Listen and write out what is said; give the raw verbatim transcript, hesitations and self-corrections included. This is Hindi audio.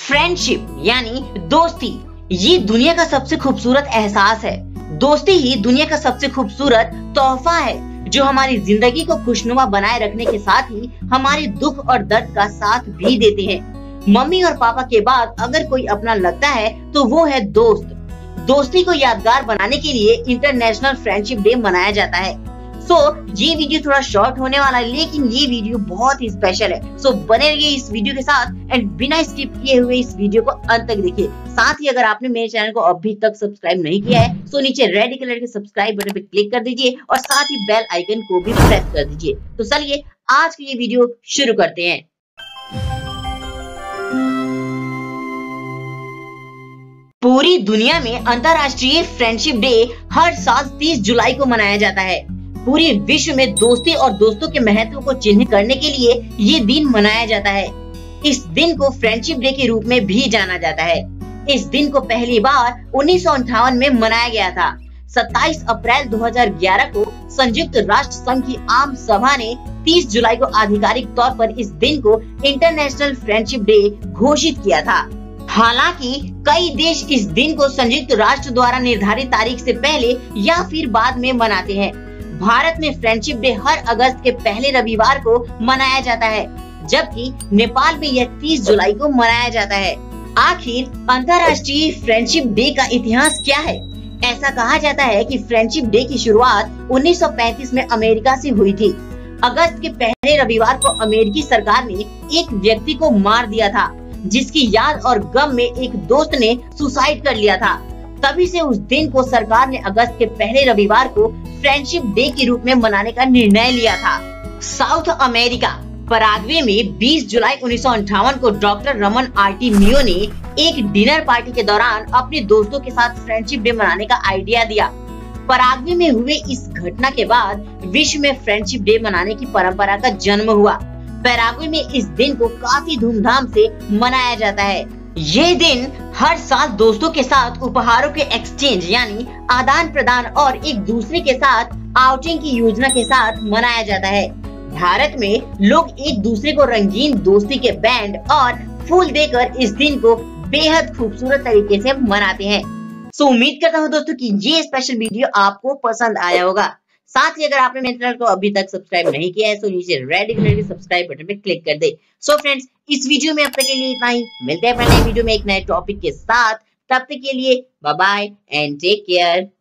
फ्रेंडशिप यानी दोस्ती, ये दुनिया का सबसे खूबसूरत एहसास है। दोस्ती ही दुनिया का सबसे खूबसूरत तोहफा है जो हमारी जिंदगी को खुशनुमा बनाए रखने के साथ ही हमारे दुख और दर्द का साथ भी देते हैं। मम्मी और पापा के बाद अगर कोई अपना लगता है तो वो है दोस्त। दोस्ती को यादगार बनाने के लिए इंटरनेशनल फ्रेंडशिप डे मनाया जाता है। सो so, ये वीडियो थोड़ा शॉर्ट होने वाला है, लेकिन ये वीडियो बहुत ही स्पेशल है। सो so, बने रहिए इस वीडियो के साथ एंड बिना स्किप किए हुए इस वीडियो को अंत तक देखिए। साथ ही अगर आपने मेरे चैनल को अभी तक सब्सक्राइब नहीं किया है तो नीचे रेड कलर के सब्सक्राइब बटन पे क्लिक कर दीजिए और साथ ही बेल आइकन को भी प्रेस कर दीजिए। तो चलिए आज की ये वीडियो शुरू करते हैं। पूरी दुनिया में अंतर्राष्ट्रीय फ्रेंडशिप डे हर साल तीस जुलाई को मनाया जाता है। पूरे विश्व में दोस्ती और दोस्तों के महत्व को चिन्हित करने के लिए ये दिन मनाया जाता है। इस दिन को फ्रेंडशिप डे के रूप में भी जाना जाता है। इस दिन को पहली बार उन्नीस सौ अंठावन में मनाया गया था। सत्ताईस अप्रैल दो हज़ार ग्यारह को संयुक्त राष्ट्र संघ की आम सभा ने तीस जुलाई को आधिकारिक तौर पर इस दिन को इंटरनेशनल फ्रेंडशिप डे घोषित किया था। हालांकि कई देश इस दिन को संयुक्त राष्ट्र द्वारा निर्धारित तारीख से पहले या फिर बाद में मनाते हैं। भारत में फ्रेंडशिप डे हर अगस्त के पहले रविवार को मनाया जाता है, जबकि नेपाल में यह तीस जुलाई को मनाया जाता है। आखिर अंतर्राष्ट्रीय फ्रेंडशिप डे का इतिहास क्या है? ऐसा कहा जाता है कि फ्रेंडशिप डे की शुरुआत उन्नीस सौ पैंतीस में अमेरिका से हुई थी। अगस्त के पहले रविवार को अमेरिकी सरकार ने एक व्यक्ति को मार दिया था, जिसकी याद और गम में एक दोस्त ने सुसाइड कर लिया था। तभी से उस दिन को सरकार ने अगस्त के पहले रविवार को फ्रेंडशिप डे के रूप में मनाने का निर्णय लिया था। साउथ अमेरिका पराग्वे में बीस जुलाई उन्नीस सौ अंठावन को डॉक्टर रमन आर्टी मियो ने एक डिनर पार्टी के दौरान अपने दोस्तों के साथ फ्रेंडशिप डे मनाने का आइडिया दिया। पराग्वे में हुए इस घटना के बाद विश्व में फ्रेंडशिप डे मनाने की परंपरा का जन्म हुआ। पैराग्वे में इस दिन को काफी धूमधाम से मनाया जाता है। ये दिन हर साल दोस्तों के साथ उपहारों के एक्सचेंज यानी आदान प्रदान और एक दूसरे के साथ आउटिंग की योजना के साथ मनाया जाता है। भारत में लोग एक दूसरे को रंगीन दोस्ती के बैंड और फूल देकर इस दिन को बेहद खूबसूरत तरीके से मनाते हैं। सो उम्मीद करता हूँ दोस्तों कि ये स्पेशल वीडियो आपको पसंद आया होगा। साथ ही अगर आपने मेरे चैनल को अभी तक सब्सक्राइब नहीं किया है तो नीचे रेड कलर के सब्सक्राइब बटन पे क्लिक कर दे। सो फ्रेंड्स, इस वीडियो में अब तक के लिए इतना ही। मिलते हैं अपने नए वीडियो में एक नए टॉपिक के साथ। तब तक के लिए bye bye and take care.